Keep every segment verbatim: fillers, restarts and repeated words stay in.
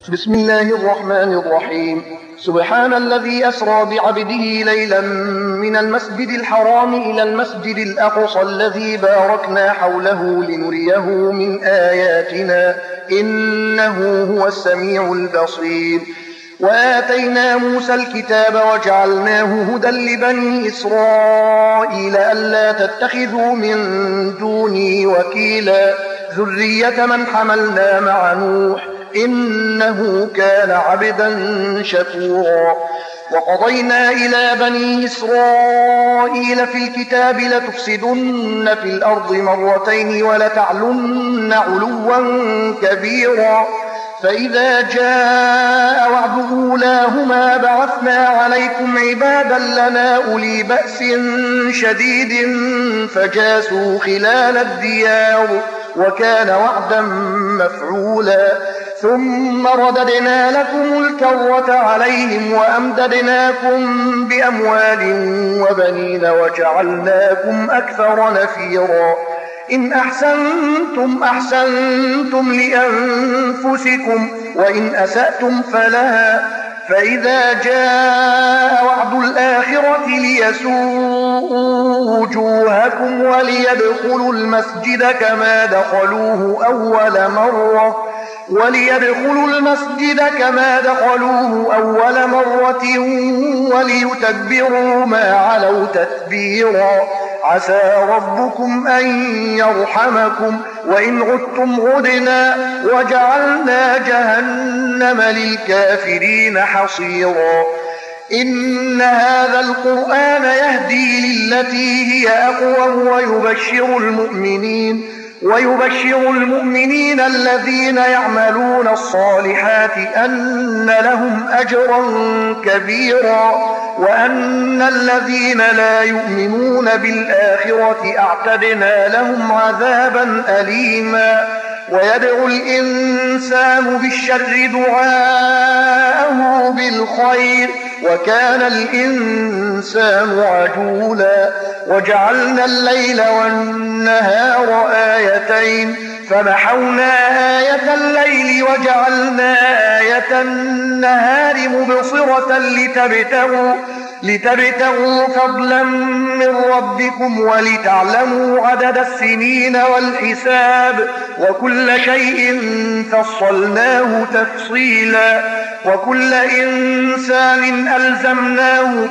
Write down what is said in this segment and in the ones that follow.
بسم الله الرحمن الرحيم. سبحان الذي أسرى بعبده ليلا من المسجد الحرام إلى المسجد الأقصى الذي باركنا حوله لنريه من آياتنا إنه هو السميع البصير. وآتينا موسى الكتاب وجعلناه هدى لبني إسرائيل ألا تتخذوا من دوني وكيلا ذرية من حملنا مع نوح إنه كان عبدا شكورا. وقضينا إلى بني إسرائيل في الكتاب لتفسدن في الأرض مرتين ولتعلن علوا كبيرا فإذا جاء وعد أولاهما بعثنا عليكم عبادا لنا أولي بأس شديد فجاسوا خلال الديار وكان وعدا مفعولا. ثم رددنا لكم الكرة عليهم وأمددناكم بأموال وبنين وجعلناكم أكثر نفيرا. إن أحسنتم أحسنتم لأنفسكم وإن أسأتم فلها فإذا جاء وعد الآخرة ليسوءوا وجوهكم وليدخلوا المسجد كما دخلوه أول مرة وليدخلوا المسجد كما دخلوه أول مرة وليتبروا ما علوا تتبيرا. عسى ربكم أن يرحمكم وإن عدتم عدنا وجعلنا جهنم للكافرين حصيرا. إن هذا القرآن يهدي للتي هي أقوم ويبشر المؤمنين ويبشر المؤمنين الذين يعملون الصالحات أن لهم أجرا كبيرا وأن الذين لا يؤمنون بالآخرة أعتدنا لهم عذابا أليما. ويدعو الإنسان بالشر دعاءه بالخير وكان الإنسان عجولا. وجعلنا الليل والنهار آيتين فمحونا آية الليل وجعلنا آية النهار مبصرة لتبتغوا, لتبتغوا فضلا من ربكم ولتعلموا عدد السنين والحساب وكل شيء فصلناه تفصيلا. وكل إنسان ألزمناه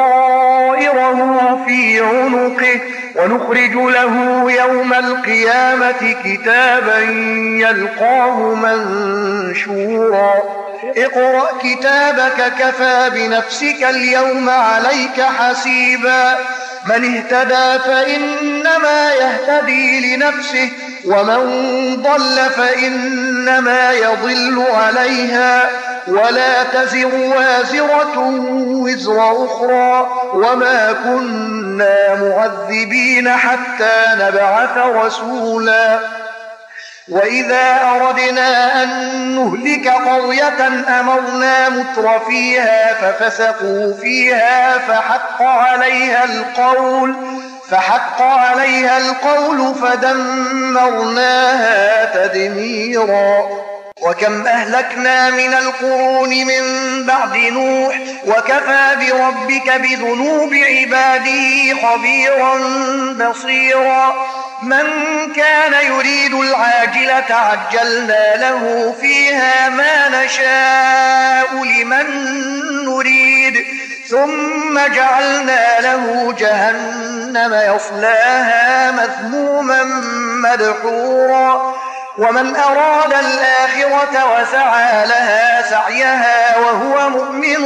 طائره في عنقه ونخرج له يوم القيامة كتابا يلقاه منشورا. اقرأ كتابك كفى بنفسك اليوم عليك حسيبا. من اهتدى فإنما يهتدي لنفسه ومن ضل فإنما يضل عليها ولا تزر وازرة وزر أخرى وما كنا معذبين حتى نبعث رسولا. وإذا أردنا أن نهلك قرية أمرنا متر فيها ففسقوا فيها فحق عليها القول فحق عليها القول فدمرناها تدميرا. وكم أهلكنا من القرون من بعد نوح وكفى بربك بذنوب عباده خبيرا بصيرا. من كان يريد العاجلة عجلنا له فيها ما نشاء لمن نريد ثم جعلنا له جهنم يصلاها مذموما مدحورا. ومن أراد الآخرة وسعى لها سعيها وهو مؤمن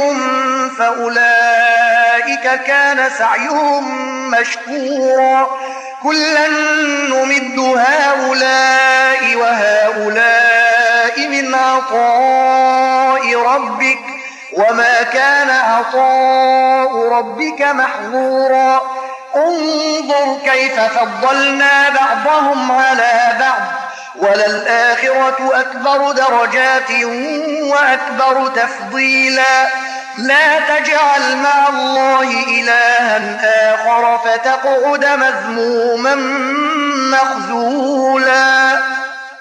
فأولئك كان سعيهم مشكورا. كلا نمد هؤلاء وهؤلاء من عطاء ربك وما كان عطاء ربك محظورا. انظر كيف فضلنا بعضهم على بعض وللآخرة أكبر درجات وأكبر تفضيلا. لا تجعل مع الله إلها آخر فتقعد مذموما مخذولا.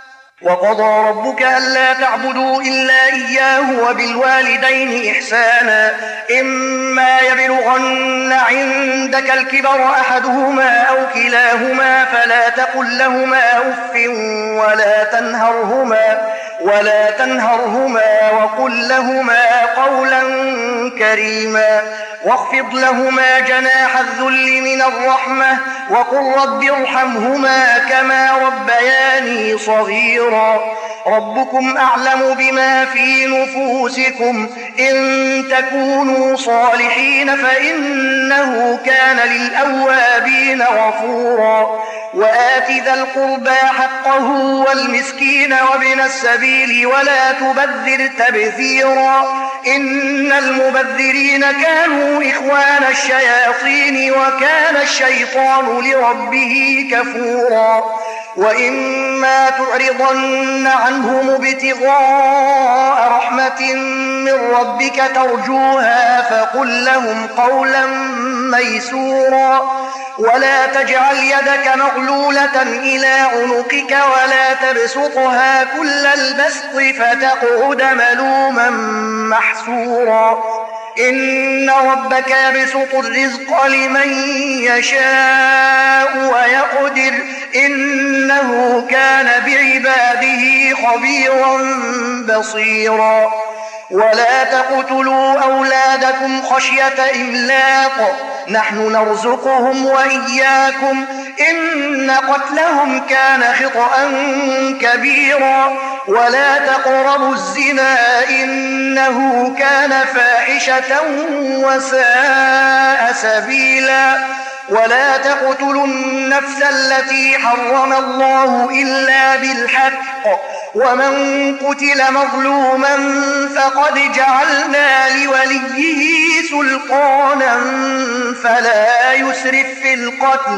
وقضى ربك ألا تعبدوا إلا إياه وبالوالدين إحسانا إما يبلغن عندك الكبر أحدهما أو كلاهما فلا تقل لهما أف ولا تنهرهما ولا تنهرهما وقل لهما قولا كريما واخفض لهما جناح الذل من الرحمة وقل رب ارحمهما كما ربياني صغيرا ربكم أعلم بما في نفوسكم إن تكونوا صالحين فإنه كان للأوابين غفورا وآت ذا القربى حقه والمسكين وابن السبيل ولا تبذر تبذيرا إن المبذرين كانوا إخوان الشياطين وكان الشيطان لربه كفورا وإما تعرضن عنهم ابتغاء رحمة من ربك ترجوها فقل لهم قولا ميسورا ولا تجعل يدك مغلولة إلى عنقك ولا تبسطها كل البسط فتقعد ملوما محسورا إن ربك يبسط الرزق لمن يشاء ويقدر إنه كان بعباده خبيرا بصيرا ولا تقتلوا أولادكم خشية إملاق نحن نرزقهم وإياكم إن قتلهم كان خطأ كبيرا ولا تقربوا الزنا إنه كان فاحشة وساء سبيلا ولا تقتلوا النفس التي حرم الله إلا بالحق ومن قتل مظلوما فقد جعلنا لوليه سلطانا فلا يسرف في القتل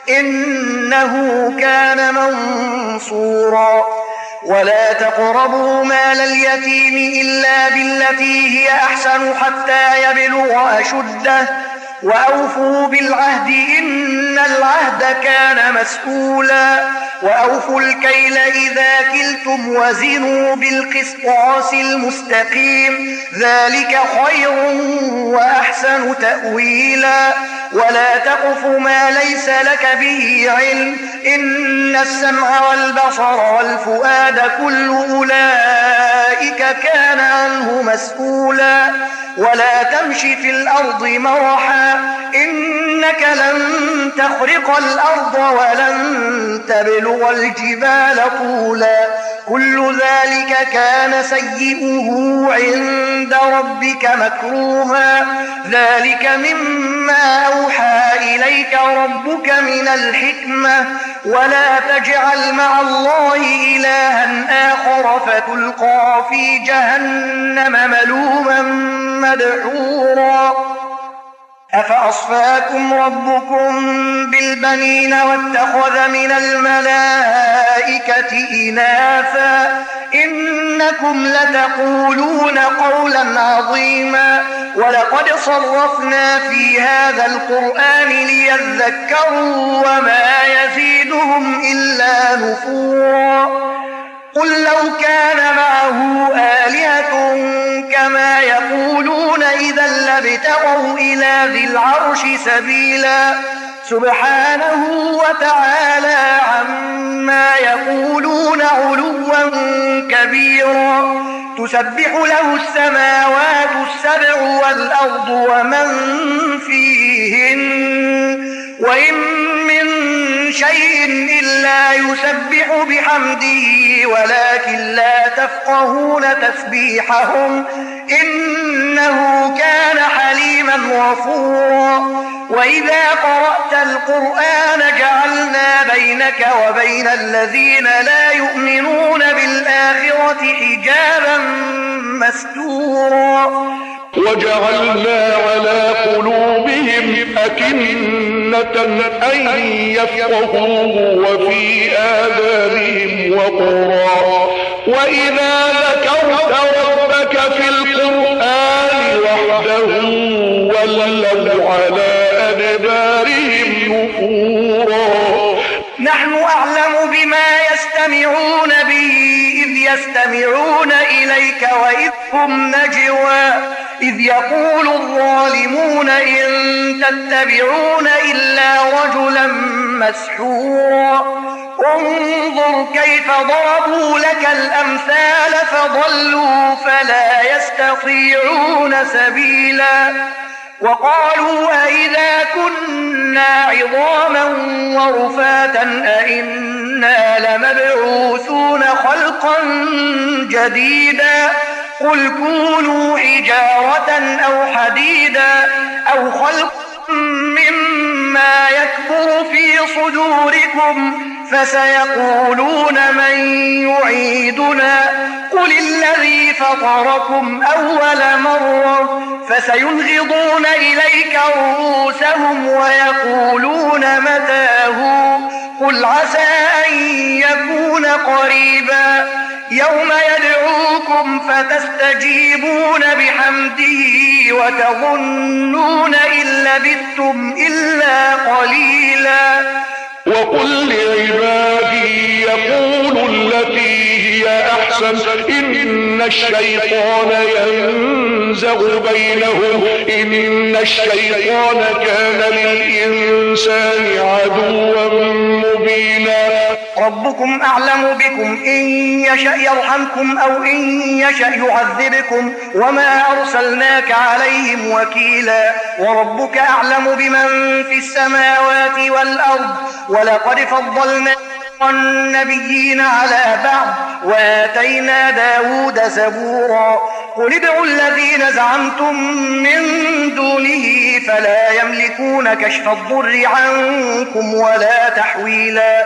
إنه كان منصورا ولا تقربوا مال اليتيم إلا بالتي هي أحسن حتى يبلغ أشده وأوفوا بالعهد إن العهد كان مسؤولا وأوفوا الكيل إذا كلتم وزنوا بالقسطاس المستقيم ذلك خير وأحسن تأويلا ولا تقف ما ليس لك به علم إن السمع والبصر والفؤاد كل أولئك كان عنه مسؤولا ولا تمش في الأرض مرحا إنك لن تخرق الأرض ولن تبلغ الجبال طولا كل ذلك كان سيئه عند ربك مكروها ذلك مما أوحى إليك ربك من الحكمة ولا تجعل مع الله إلها آخر فتلقى في جهنم ملوما مدحورا أفأصفاكم ربكم بالبنين واتخذ من الملائكة إناثا إنكم لتقولون قولا عظيما ولقد صرفنا في هذا القرآن ليذكروا وما يزيدهم إلا نفورا قل لو كان معه آلهة كما يقولون إذا لابتغوا إلى ذي العرش سبيلا سبحانه وتعالى عما يقولون علوا كبيرا تسبح له السماوات السبع والأرض ومن فيهن وإن من شيء إلا يسبح بحمده ولكن لا تفقهون تسبيحهم إنه كان حليما غفورا وإذا قرأت القرآن جعلنا بينك وبين الذين لا يؤمنون بالآخرة حجابا مستورا وجعلنا على قلوبهم أكنة أن يفقهوه وفي آذانهم وقرا وإذا ذكرت ربك في القرآن وحده ولوا على أدبارهم نفورا نحن أعلم بما يستمعون به إليك وإذ هم نجوى إذ يقول الظالمون إن تتبعون إلا رجلا مسحورا انظر كيف ضربوا لك الأمثال فضلوا فلا يستطيعون سبيلا وقالوا أئذا كنا عظاما ورفاتا أئنا لمبعوثون خلقا جديدا قل كونوا حجارة أو حديدا أو خلقا مما يكبر في صدوركم فسيقولون من يعيدنا قل الذي فطركم أول مرة فسينغضون إليك رؤوسهم ويقولون متاه قل عسى أن يكون قريبا يوم يدعوكم فتستجيبون بحمده وتظنون إن لبثتم إلا قليلا وقل لعبادي يقولوا التي هي أحسن إن الشيطان ينزغ بينهم إن الشيطان كان للإنسان عدوا مبينا ربكم أعلم بكم إن يشأ يرحمكم أو إن يشأ يعذبكم وما أرسلناك عليهم وكيلا وربك أعلم بمن في السماوات والأرض ولقد فضلنا النبيين على بعض وآتينا داود زبورا قل ادعوا الذين زعمتم من دونه فلا يملكون كشف الضر عنكم ولا تحويلا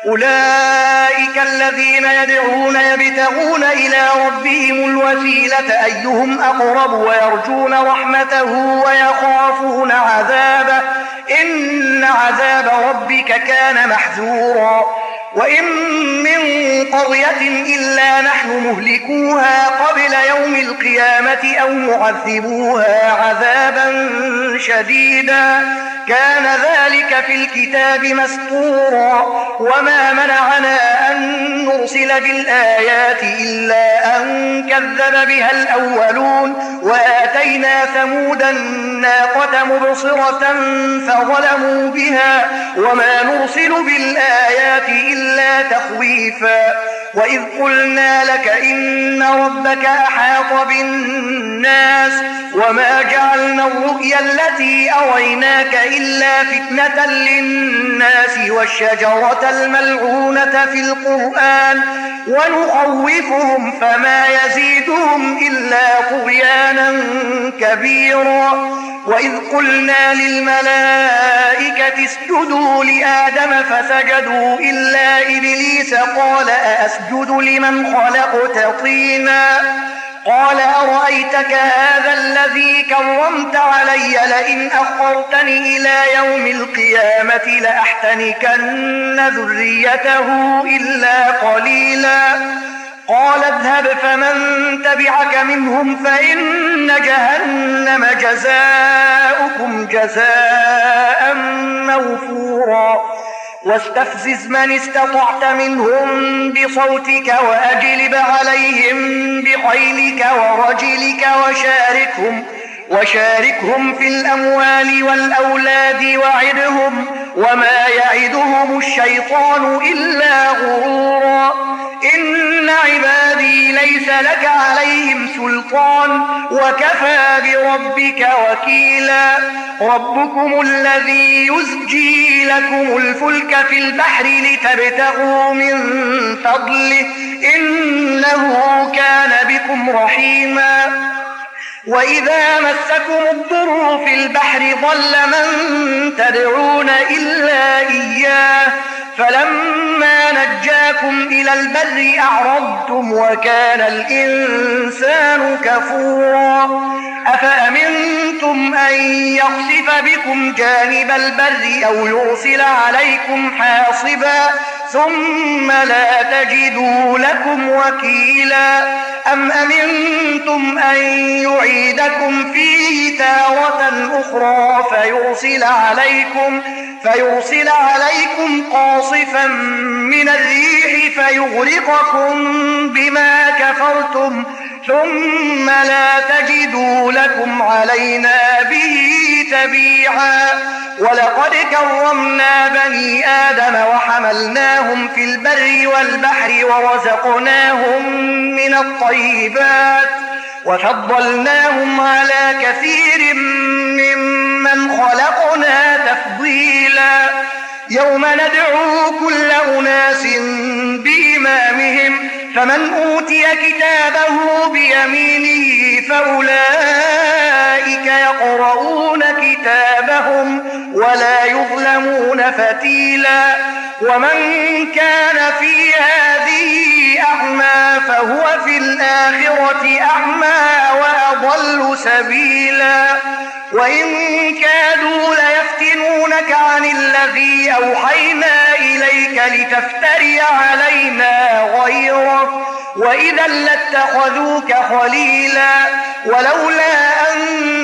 أولئك الذين يدعون يبتغون إلى ربهم الوسيلة أيهم أقرب ويرجون رحمته ويخافون عذابه إن عذاب ربك كان محذورا وإن من قرية إلا نحن مهلكوها قبل يوم القيامة أو معذبوها عذابا شديدا كان ذلك في الكتاب مسطورا وما منعنا أن نرسل بالآيات إلا أن كذب بها الأولون وآتينا ثمود الناقة مبصرة فظلموا بها وما نرسل بالآيات إلا تخويفا وإذ قلنا لك إن ربك أحاط بالناس وما جعلنا الرؤيا التي أريناك إلا فتنة للناس والشجرة الملعونة في القرآن ونخوفهم فما يزيدهم إلا طغيانا كبيرا وإذ قلنا للملائكة اسجدوا لآدم فسجدوا إلا إبليس قال أأسجد لمن خلقت طينا قال أرأيتك هذا الذي كرمت علي لئن أخرتني إلى يوم القيامة لأحتنكن ذريته إلا قليلا قال اذهب فمن تبعك منهم فإن جهنم جزاؤكم جزاء موفورا واستفزز من استطعت منهم بصوتك وأجلب عليهم بخيلك ورجلك وشاركهم وشاركهم في الأموال والأولاد وعدهم وما يعدهم الشيطان إلا غرورا إن عبادي ليس لك عليهم سلطان وكفى بربك وكيلا ربكم الذي يزجي لكم الفلك في البحر لتبتغوا من فضله إنه كان بكم رحيما وإذا مسكم الضر في البحر ضل من تدعون إلا إياه فلما نجاكم إلى البر أعرضتم وكان الإنسان كفورا أفأمنتم أن يخسف بكم جانب البر أو يرسل عليكم حاصبا ثم لا تجدوا لكم وكيلا أم أمنتم أن يعيدكم فيه تارة أخرى فيرسل عليكم فيرسل عليكم قاصفا من الريح فيغرقكم بما كفرتم ثم لا تجدوا لكم علينا به تبيعا. ولقد كرمنا بني آدم وحملناهم في البر والبحر ورزقناهم من الطيبات وفضلناهم على كثير ممن خلقنا تفضيلا. يوم ندعو كل أناس بإمامهم فمن أوتي كتابه بيمينه فأولئك يقرؤون كتابهم ولا يظلمون فتيلا. ومن كان في هذه أعمى فهو في الآخرة أعمى وأضل سبيلا. وإن كادوا ليفتنونك عن الذي أوحينا إليك لتفتري علينا غيره وإذا لاتخذوك خليلا. ولولا أن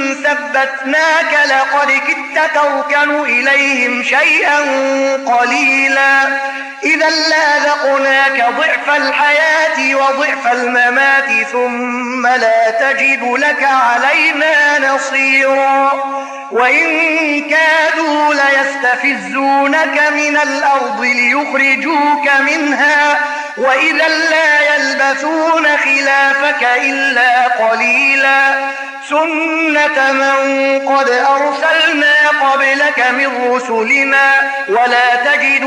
ثبتناك لقد كدت تركن إليهم شيئا قليلا. إذا لأذقناك ضعف الحياة وضعف الممات ثم لا تجد لك علينا نصيرا. وإن كادوا ليستفزونك من الأرض ليخرجوك منها وإذا لا يلبثون خلافك إلا قليلا. سنة من قد أرسلنا قبلك من رسلنا ولا تجد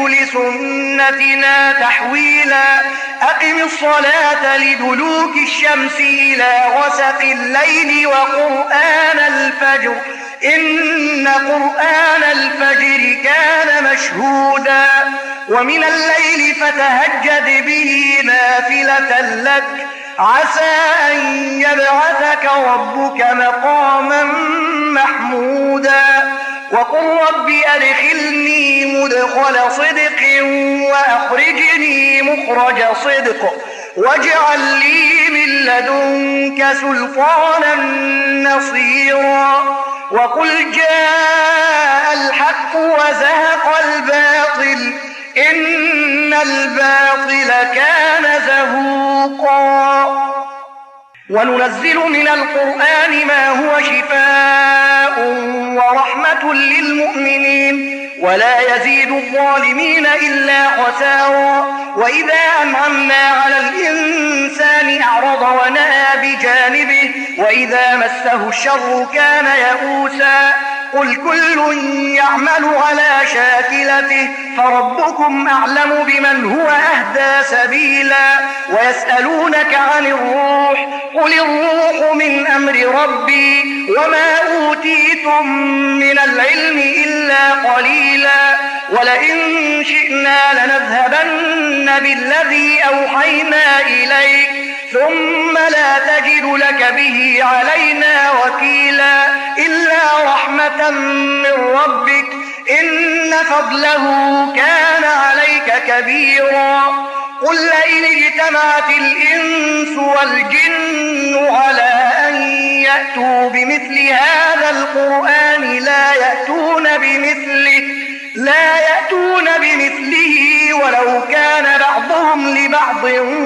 لسنتنا تحويلا. أقم الصلاة لدلوك الشمس إلى غسق الليل وقرآن الفجر إن قرآن الفجر كان مشهودا. ومن الليل فتهجد به نافلة لك عسى أن يبعثك ربك مقاما محمودا. وقل رب أدخلني مدخل صدق وأخرجني مخرج صدق واجعل لي من لدنك سلطانا نصيرا. وقل جاء الحق وزهق الباطل إن الباطل كان زهوقا. وننزل من القرآن ما هو شفاء ورحمة للمؤمنين ولا يزيد الظالمين إلا خسارا. وإذا أنعمنا على الإنسان أعرض ونأى بجانبه وإذا مسه الشر كان يئوسا. قل كل يعمل على شاكلته فربكم أعلم بمن هو أهدى سبيلا. ويسألونك عن الروح قل الروح من أمر ربي وما أوتيتم من العلم إلا قليلا. ولئن شئنا لنذهبن بالذي أوحينا إليك ثم لا تجد لك به علينا وكيلا إلا رحمة من ربك إن فضله كان عليك كبيرا. قل لئن اجتمعت الإنس والجن على أن يأتوا بمثل هذا القرآن لا يأتون بمثله لا يأتون بمثله ولو كان بعضهم لبعض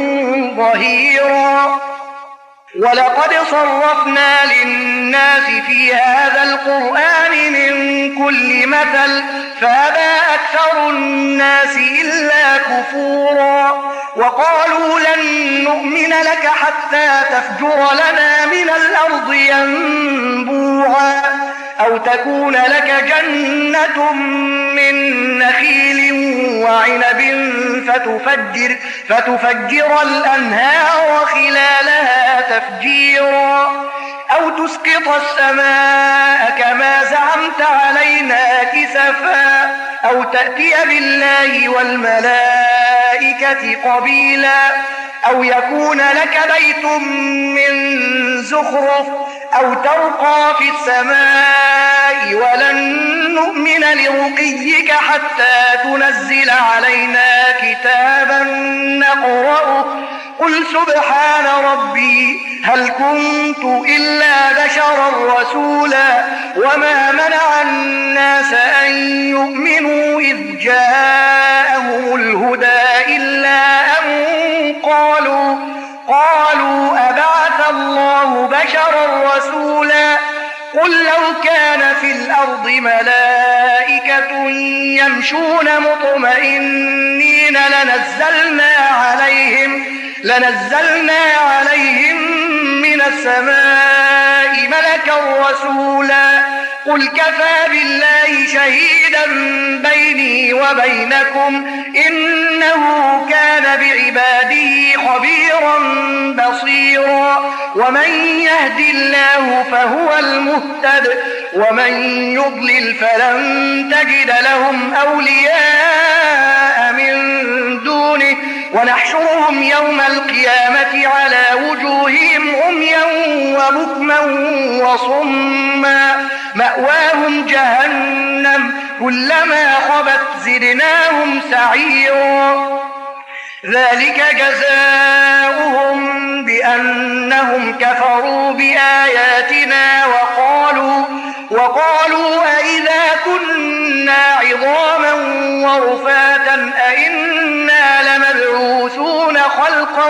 ظهيرا. ولقد صرفنا للناس في هذا القرآن من كل مثل فأبى أكثر الناس إلا كفورا. وقالوا لن نؤمن لك حتى تفجر لنا من الأرض ينبوعا أو تكون لك جنة من نخيل وعنب فتفجر, فتفجر الأنهار خلالها تفجيرا أو تسقط السماء كما زعمت علينا كسفا أو تأتي بالله والملائكة قبيلا أو يكون لك بيت من زخرف أو ترقى في السماء ولن نؤمن لرقيك حتى تنزل علينا كتابا نقرأه قل سبحان ربي هل كنت إلا بشرا رسولا وما منع الناس أن يؤمنوا إذ جاءهم الهدى إلا أن قالوا قالوا أبعث الله الله بشرا رسولا قل لو كان في الأرض ملائكة يمشون مطمئنين لنزلنا عليهم لنزلنا عليهم من السماء ملكا رسولا قل كفى بالله شهيدا بيني وبينكم إنه كان بعباده خبيرا بصيرا ومن يهد الله فهو المهتد ومن يضلل فلن تجد لهم أولياء من دونه ونحشرهم يوم القيامة على وجوههم عميا وبكما وصما مأواهم جهنم كلما خبت زدناهم سعيرا ذلك جزاؤهم بأنهم كفروا بآياتنا وقالوا وقالوا أئذا كنا عظاما ورفاتا أئنا لمبعوثون خلقا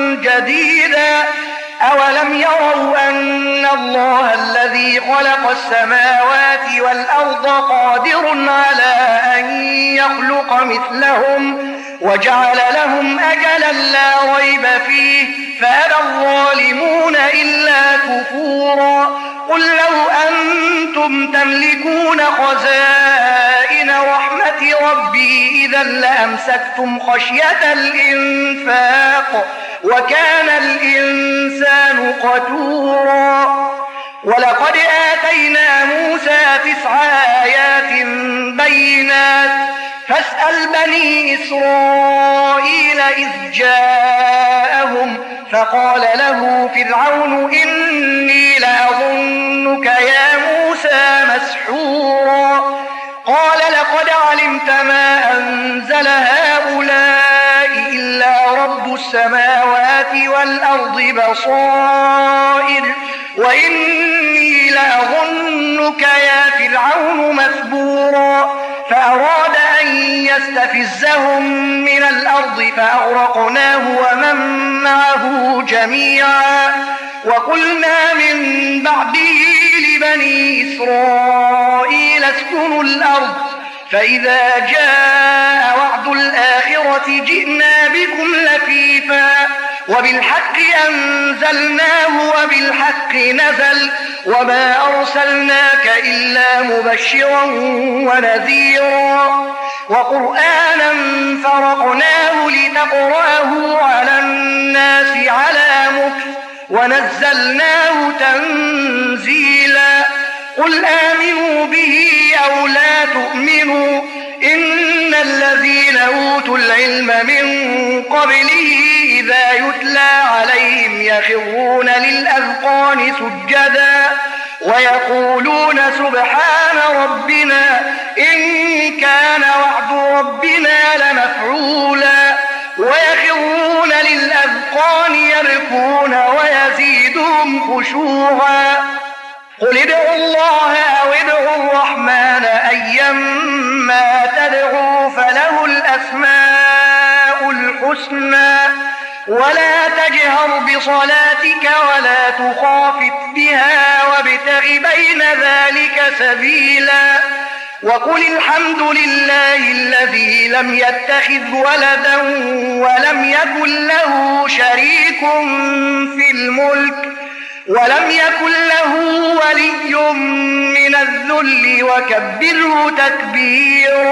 جديدا أولم يروا أن الله الذي خلق السماوات والأرض قادر على أن يخلق مثلهم وجعل لهم أجلا لا ريب فيه فأبى الظالمون إلا كفورا قل لو أنتم تملكون خزائن رحمة ربي إذا لأمسكتم خشية الإنفاق وكان الإنسان قتورا ولقد آتينا موسى تسع آيات بينات فاسأل بني إسرائيل إذ جاءهم فقال له فرعون إني لأظنك يا موسى مسحورا قال لقد علمت ما أنزل هؤلاء إلا رب السماوات والأرض بصائر وإني لأظنك يا فرعون مثبورا فأراد أن يستفزهم من الأرض فأغرقناه ومن معه جميعا وقلنا من بعده لبني إسرائيل اسكنوا الأرض فإذا جاء وعد الآخرة جئنا بكم لفيفا وبالحق أنزلناه وبالحق نزل وما أرسلناك إلا مبشرا ونذيرا وقرآنا فرقناه لتقرأه على الناس على مكث ونزلناه تنزيلا قل آمنوا به أو لا تؤمنوا إن الذين أوتوا العلم من قبله إذا يتلى عليهم يخرون للأذقان سجدا ويقولون سبحان ربنا إن كان وعد ربنا لمفعولا ويخرون للأذقان يبكون ويزيدهم خشوعا قل ادعوا الله أو ادعوا الرحمن أيما تدعوا فله الأسماء الحسنى ولا تجهر بصلاتك ولا تخافت بها وابتغ بين ذلك سبيلا وقل الحمد لله الذي لم يتخذ ولدا ولم يكن له شريك في الملك ولم يكن له ولي من الذل وكبره تكبيرا